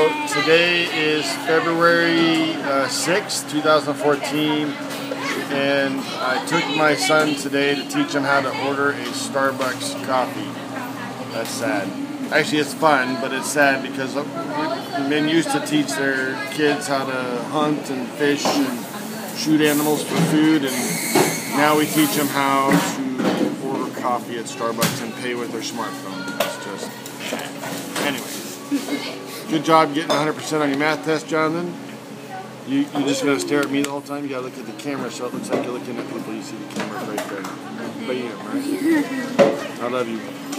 So today is February 6th, 2014, and I took my son today to teach him how to order a Starbucks coffee. That's sad. Actually, it's fun, but it's sad because men used to teach their kids how to hunt and fish and shoot animals for food, and now we teach them how to order coffee at Starbucks and pay with their smartphone. It's just sad. Anyway. Good job getting 100% on your math test, Jonathan. You just gotta stare at me the whole time. You gotta look at the camera so it looks like you're looking at people. You see the camera right there. Bam, right? I love you.